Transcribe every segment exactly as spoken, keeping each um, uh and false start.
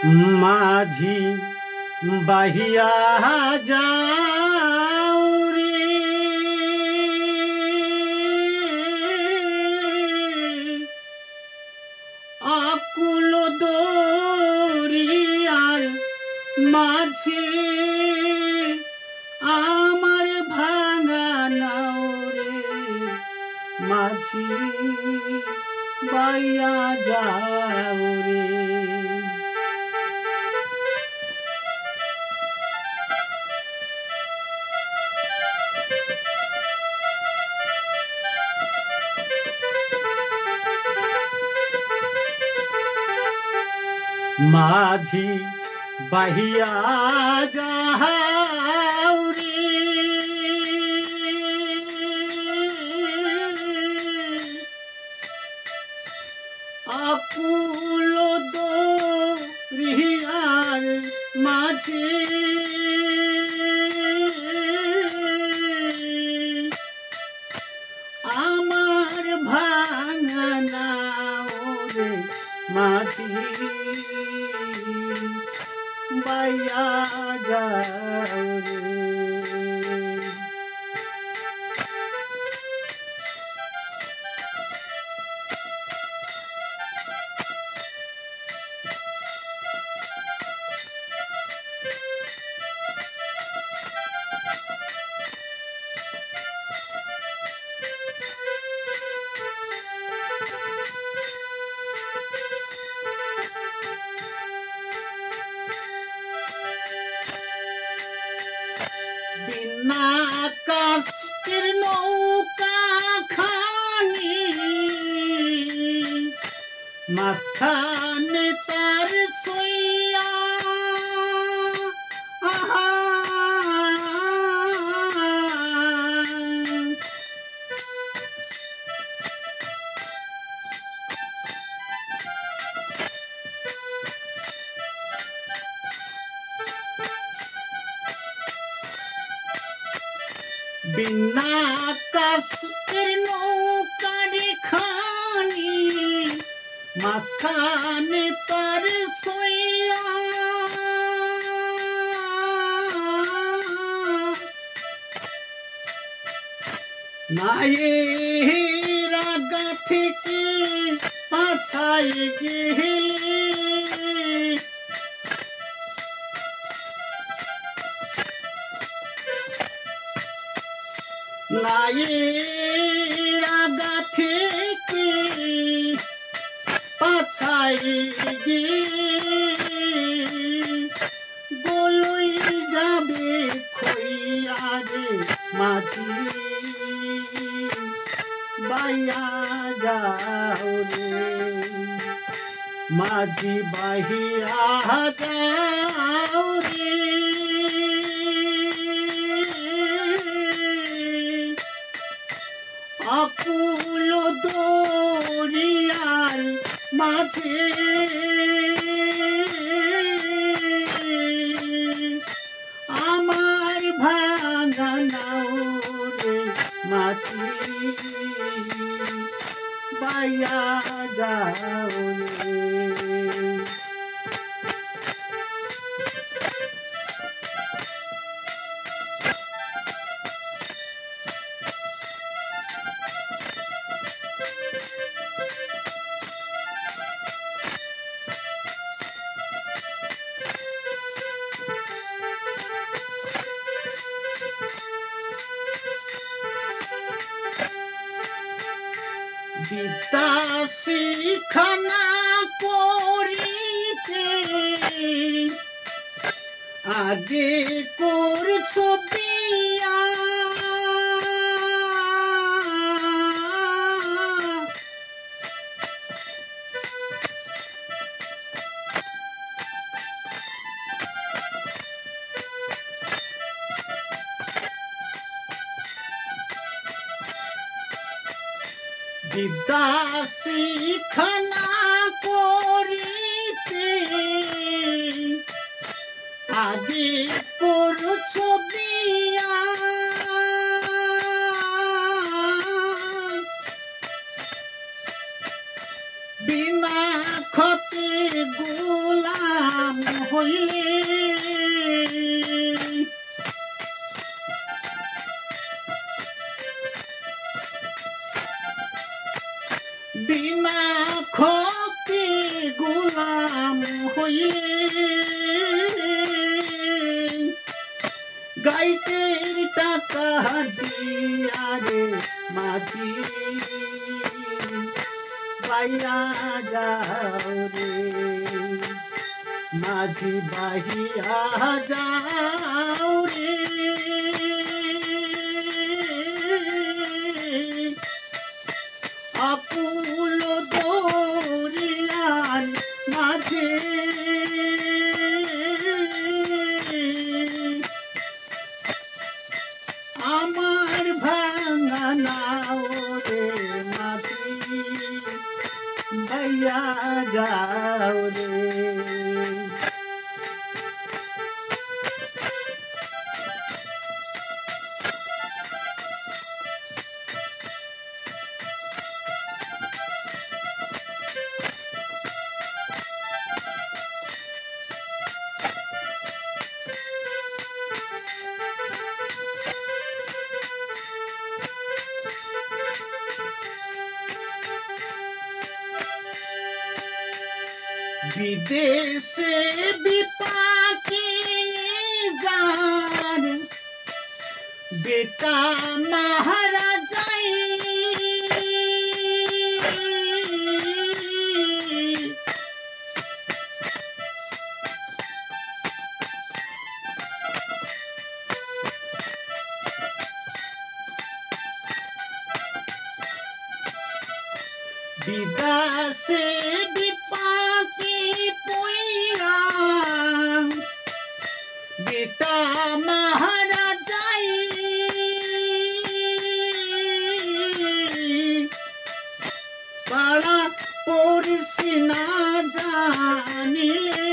माझी बाहिया जाऊ रे आकुल दरियार माझे आमार भाঙা नाও रे माझी बाहिया जाऊ रे। माझी बाहिया जाऊ रे आकुल दरियार माझे आमार भाঙা নাও রে माझी बाहिया जाऊ रे। बिना कष्टेर नौका खानी माঝখানে तार सोया आहा बिना कष्टेर नौकार खानी माঝখানে तार सोया नायेर आगा थेके पाछाय गेले नायेर आगा थेके पाछाय गलई जाबे खोइया रे माझी बाहिया जाऊ रे माझी बाहिया जाऊ रे आकुल दरियार माझे आमार भाঙা নাও রে माझी बाहिया जाऊ रे। বিদ্যা শিখানা করিতে আগে করছো বিয়া বিদ্যা শিখানা করিতে আগে করছো বিয়া বিনা ক্ষতে গোলাম হইলে বিনা খতি গোলাম হইলে গাইতের টাকা দিয়া রে মাঝি বাইয়া যাও রে মাঝি বাহিয়া যাও রে আকুল দরিয়ার মাঝে আমার ভাঙা নাও রে মাঝি বাইয়া যাও রে বিদেশে বিপাকে যার বেটা মহারাজাই বিদেশে বিপাকে পইরা বেটা মহারাজাই পাড়া পড়ছি না জানিলে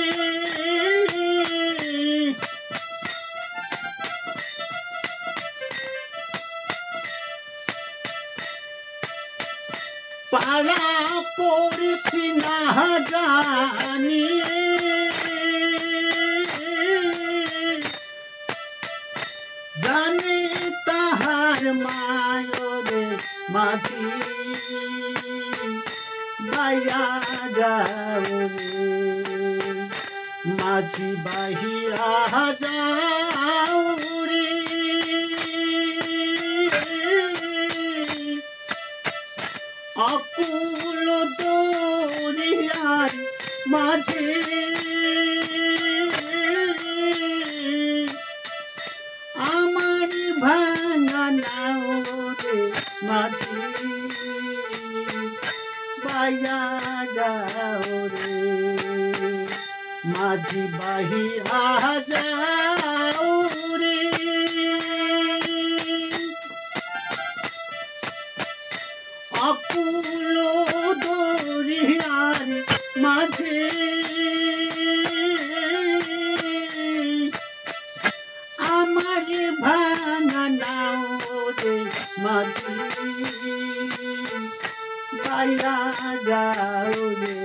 পাড়া পড়ছি না জানিলে জানে তাহার মায়রে মাঝি বাইয়া যাও রে মাঝি বাহিয়া যাও রে আকুল দরিয়ার মাঝে আমার ভাঙা নাও রে মাঝি বাইয়া যাও রে মাঝি বাহিয়া যাও রে আকুল দরিয়ার মাঝে আমার ভাঙা নাও রে মাঝি বাইয়া যাও রে